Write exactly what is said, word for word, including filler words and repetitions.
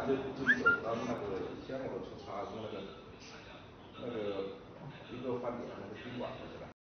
他就自己走到那个先我出查从那个那个一个饭点那个宾馆。